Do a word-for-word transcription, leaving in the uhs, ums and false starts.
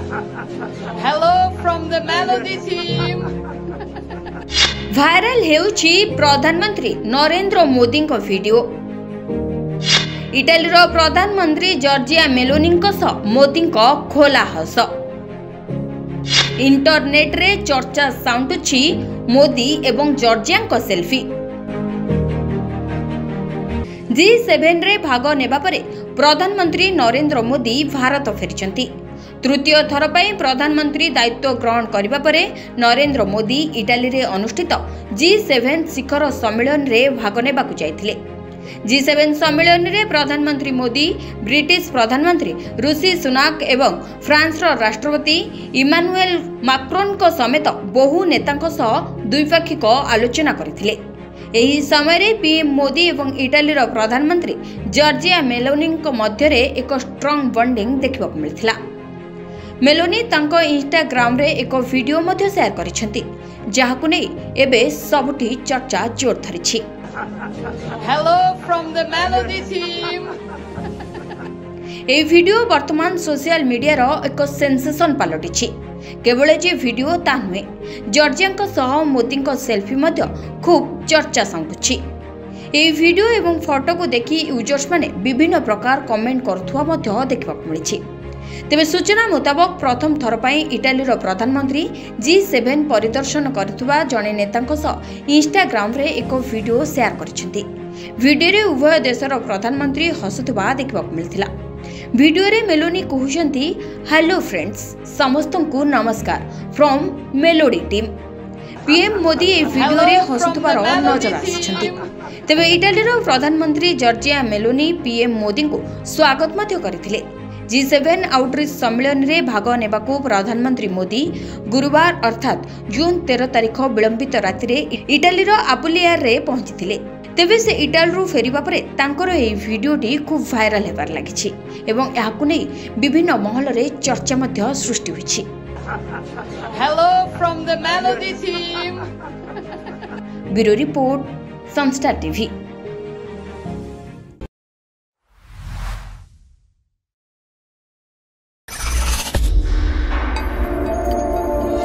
Hello from the Melody team. Viral हेउछि प्रधानमंत्री नरेंद्र मोदी को वीडियो। इटालीर प्रधानमंत्री जॉर्जिया मेलोनी सह मोदी को खोला हस। इंटरनेट रे चर्चा साउंडुछि मोदी एवं जॉर्जिया को सेल्फी। जी सेवन रे भाग नेबा परे प्रधानमंत्री नरेंद्र मोदी भारत फेरिचंती। तृतीय थर पर प्रधानमंत्री दायित्व ग्रहण करने परे नरेंद्र मोदी इटाली रे अनुष्ठित जी सेवन शिखर सम्मेलन रे भाग नेबाकु जायथिले। जी सेवन सम्मेलन रे प्रधानमंत्री मोदी ब्रिटिश प्रधानमंत्री ऋषि सुनाक एवं फ्रांस रो राष्ट्रपति इमानुएल मैक्रोन को समेत बहु नेतांक सह द्विपाक्षिक आलोचना करथिले। एही समय रे पीएम मोदी एवं इटाली रो प्रधानमंत्री जॉर्जिया मेलोनी मध्य रे एक स्ट्रांग बॉन्डिंग देखा मिलथिला। मेलोनी तांको इंस्टाग्राम रे एक वीडियो मध्य शेयर करिसेंती, जाहाकु नै एबे सबुठी चर्चा जोर धरिछि। Hello from the Melody team. ए वीडियो वर्तमान सोशल मीडिया रो एक सेंसेशन पलटिछि। केवल जे वीडियो ता नुहे, जॉर्जिया सह मोदी को सेल्फी मध्य खूब चर्चा साउंडुछि। ए वीडियो एवं फोटो को देखि यूजर्स माने विभिन्न प्रकार कमेंट करुथुवा मध्य देखबाक मिलिछि। तेबे सूचना मुताबक प्रथम थर पई इटालीर प्रधानमंत्री जी सेवन परिदर्शन करुथुवा जणे नेतांक सह इंस्टाग्राम रे एक वीडियो शेयर करिसेंती। वीडियो रे उभय देशर प्रधानमंत्री हसुथुवा देखबाक मिलथिला। वीडियो रे मेलोनी कहउछंती, हेलो फ्रेंड्स, समस्तंकु नमस्कार from Melody team. PM Modi ए वीडियो रे हसुथुवार नजर आछंती। तेबे इटालीर प्रधानमंत्री जॉर्जिया मेलोनी पीएम मोदी को स्वागत मध्य करथिले। जी सेवन आउटरीच सम्मेलन रे भाग नेबाकू प्रधानमंत्री मोदी गुरुवार अर्थात जून तेरह तारिख विलंबित राति रे इटालीर आपुलिया रे पहुंचीथिले। तेबे से इटाली रु फेरिबा परे तांकर एही वीडियोटी खूब भाइराल हेबार लागिछि एवं याकू नै विभिन्न महल रे चर्चा मध्य सृष्टि होइछि। Hello from the Melody team. Bureau report, Sunstar TV.